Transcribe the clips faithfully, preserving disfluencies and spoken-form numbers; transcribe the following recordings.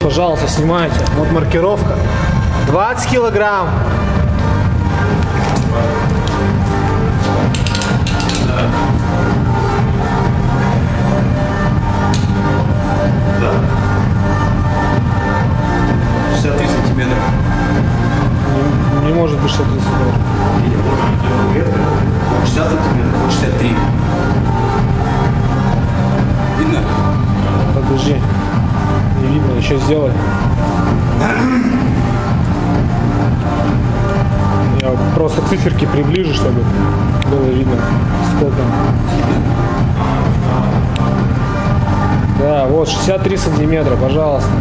пожалуйста, снимайте. Вот маркировка. двадцать килограмм. Да. шестьдесят три сантиметра. Не, не может быть шестьдесят три сантиметра. шестьдесят сантиметров, шестьдесят три. Видно? Подожди. Не видно, еще сделай. Я просто циферки приближу, чтобы было видно, сколько. Да, вот шестьдесят три сантиметра, пожалуйста.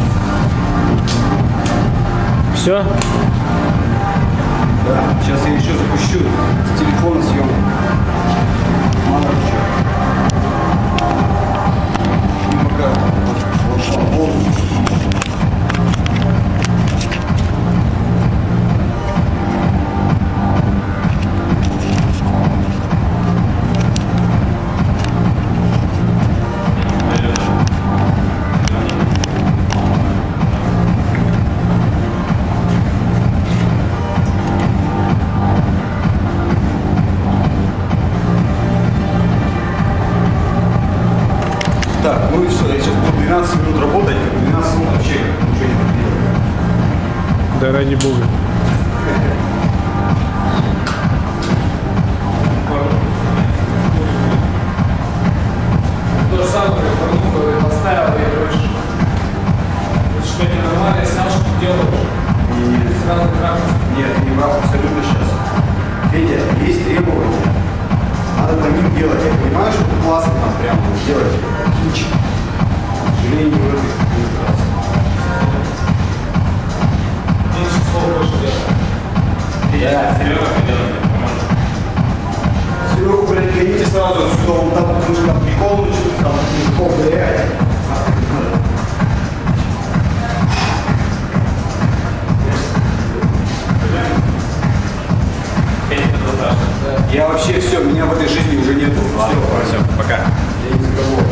Все? Да. Сейчас я еще запущу с телефона съемку. Мало еще. И пока вот, вот. Так, ну и все, я сейчас буду двенадцать минут работать, двенадцать минут вообще ничего не буду делать. Да ради бога. То же самое, порнуху я поставил, и короче, что не нормально, я снял, что ты делаешь. Нет, Сразу красный. нет, не прав абсолютно сейчас. Федя, есть требования. Надо по ним делать. Я понимаю, что это классно там прямо делать. Кинчик. К сожалению, в этой не классно. Меньше слова больше делать. Да, Серега делает. Серегу, блядь, гоните сразу отсюда, он там, потому что там прикол начнется, там прикол, блядь. Я вообще все, меня в этой жизни уже нету. Ладно, все, пока. Я не разговор.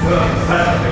Да,